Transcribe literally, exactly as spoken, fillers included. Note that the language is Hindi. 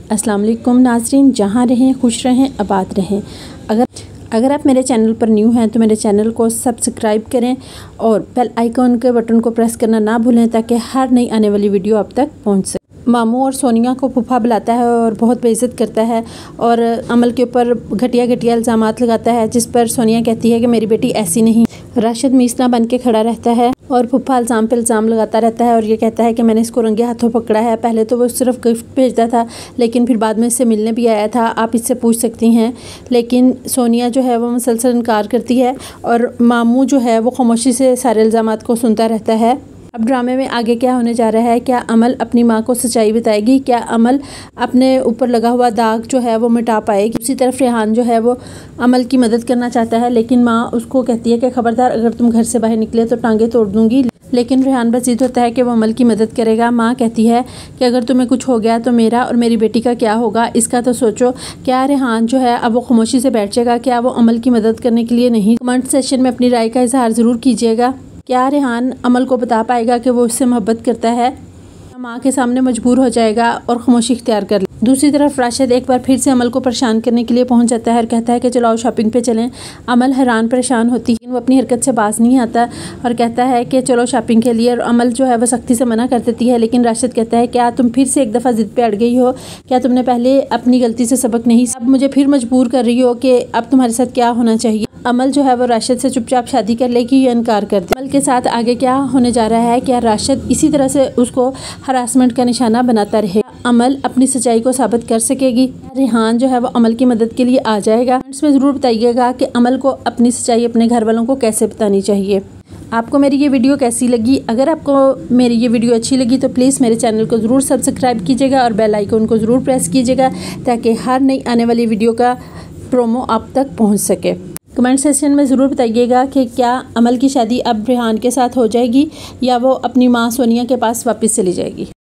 अस्सलाम वालेकुम नाज़रीन, जहाँ रहें खुश रहें आबाद रहें। अगर अगर आप मेरे चैनल पर न्यू हैं तो मेरे चैनल को सब्सक्राइब करें और बेल आइकॉन के बटन को प्रेस करना ना भूलें ताकि हर नई आने वाली वीडियो आप तक पहुंच सके। मामू और सोनिया को फूफा बुलाता है और बहुत बेइज्जत करता है और अमल के ऊपर घटिया घटिया इल्ज़ामात लगाता है, जिस पर सोनिया कहती है कि मेरी बेटी ऐसी नहीं। राशिद मीसना बन के खड़ा रहता है और फूफा इल्ज़ाम पे इल्ज़ाम लगाता रहता है और ये कहता है कि मैंने इसको रंगे हाथों पकड़ा है। पहले तो वो सिर्फ गिफ्ट भेजता था, लेकिन फिर बाद में इससे मिलने भी आया था, आप इससे पूछ सकती हैं। लेकिन सोनिया जो है वो मुसलसल इनकार करती है और मामू जो है वो खामोशी से सारे इल्ज़ामात को सुनता रहता है। अब ड्रामे में आगे क्या होने जा रहा है? क्या अमल अपनी माँ को सच्चाई बताएगी? क्या अमल अपने ऊपर लगा हुआ दाग जो है वो मिटा पाएगी? दूसरी तरफ रेहान जो है वो अमल की मदद करना चाहता है, लेकिन माँ उसको कहती है कि खबरदार, अगर तुम घर से बाहर निकले तो टांगे तोड़ दूंगी। लेकिन रेहान बस जिद होता है कि वो अमल की मदद करेगा। माँ कहती है कि अगर तुम्हें कुछ हो गया तो मेरा और मेरी बेटी का क्या होगा, इसका तो सोचो। क्या रेहान जो है अब वो खामोशी से बैठ जाएगा? क्या वो अमल की मदद करने के लिए नहीं? कमेंट सेशन में अपनी राय का इजहार ज़रूर कीजिएगा। क्या रेहान अमल को बता पाएगा कि वो उससे मोहब्बत करता है? माँ के सामने मजबूर हो जाएगा और खामोशी इख्तियार कर ले। दूसरी तरफ राशिद एक बार फिर से अमल को परेशान करने के लिए पहुंच जाता है और कहता है कि चलो आओ शॉपिंग पे चलें। अमल हैरान परेशान होती है, वो अपनी हरकत से बाज नहीं आता और कहता है कि चलो शॉपिंग के लिए। और अमल जो है वो सख्ती से मना कर देती है, लेकिन राशिद कहता है क्या तुम फिर से एक दफ़ा ज़िद पे अड़ गई हो? क्या तुमने पहले अपनी गलती से सबक नहीं, अब मुझे फिर मजबूर कर रही हो कि अब तुम्हारे साथ क्या होना चाहिए? अमल जो है वो राशिद से चुपचाप शादी कर लेगी या इनकार कर दे। अमल के साथ आगे क्या होने जा रहा है? क्या राशिद इसी तरह से उसको हरासमेंट का निशाना बनाता रहे? अमल अपनी सच्चाई को साबित कर सकेगी? रेहान जो है वो अमल की मदद के लिए आ जाएगा? इसमें ज़रूर बताइएगा कि अमल को अपनी सच्चाई अपने घर वालों को कैसे बतानी चाहिए। आपको मेरी ये वीडियो कैसी लगी? अगर आपको मेरी ये वीडियो अच्छी लगी तो प्लीज़ मेरे चैनल को ज़रूर सब्सक्राइब कीजिएगा और बेल आइकन को ज़रूर प्रेस कीजिएगा ताकि हर नई आने वाली वीडियो का प्रोमो आप तक पहुँच सके। कमेंट सेक्शन में ज़रूर बताइएगा कि क्या अमल की शादी अब रेहान के साथ हो जाएगी या वो अपनी माँ सोनिया के पास वापस चली जाएगी।